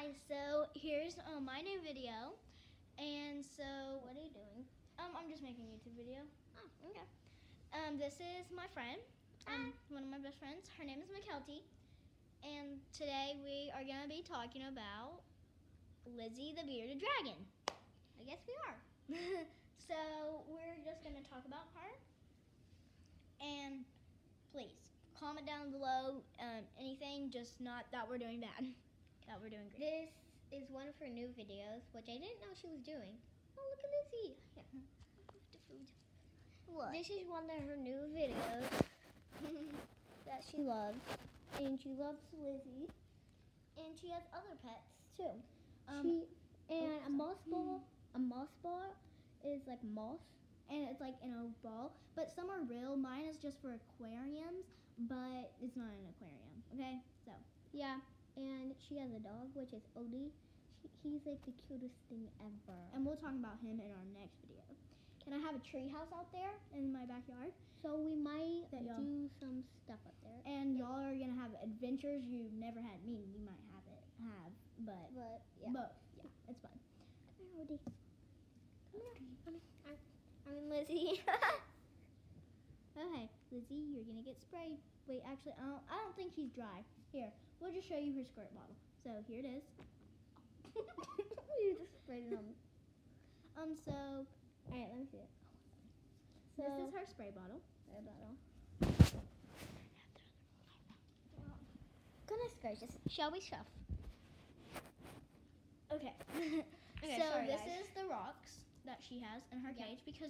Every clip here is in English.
Hi, so here's my new video, and so What are you doing? I'm just making a YouTube video. Oh, okay. This is my friend, one of my best friends. Her name is McKelty, and today we are gonna be talking about Lizzie the bearded dragon. I guess we are. So we're just gonna talk about her, and please comment down below anything, just not that we're doing bad. That we're doing great. This is one of her new videos, which I didn't know she was doing. Oh, look at Lizzie. Yeah. The food. What? This is one of her new videos that she loves. And she loves Lizzie. And she has other pets, too. A moss ball. A moss ball is like moss. And it's like in a ball. But some are real. Mine is just for aquariums, but it's not an aquarium. Okay? So, yeah. And she has a dog, which is Odie. He's like the cutest thing ever. And we'll talk about him in our next video. And I have a tree house out there in my backyard. So we might do some stuff up there. And y'all are going to have adventures you never had. Me, you might but yeah. It's fun. Come here, Odie. Come here. I'm Lizzie. Okay, Lizzie, you're going to get sprayed. Wait, actually, I don't think she's dry. Here, we'll just show you her squirt bottle. So here it is. You just sprayed it on. So, alright, let me see it. So, this is her spray bottle. Goodness gracious, shall we shuff? Okay. Okay, so sorry, this guys. is the rocks that she has in her cage because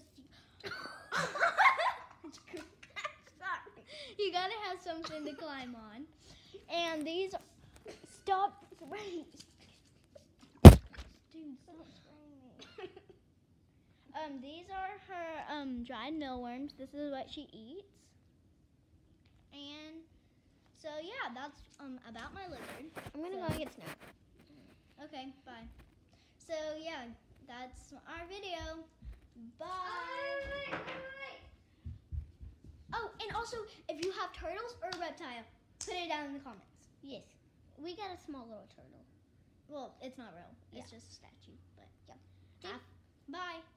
you gotta have something to climb on. And these are, stop spraying. Dude, stop spraying me. These are her dried mealworms. This is what she eats. And so yeah, that's about my lizard. I'm gonna go get snack. Okay, bye. So yeah, that's our video. Bye. Wait. Oh, and also, if you have turtles or a reptile, put it down in the comments. Yes, we got a small little turtle. Well, it's not real. It's just a statue, but yeah. Bye.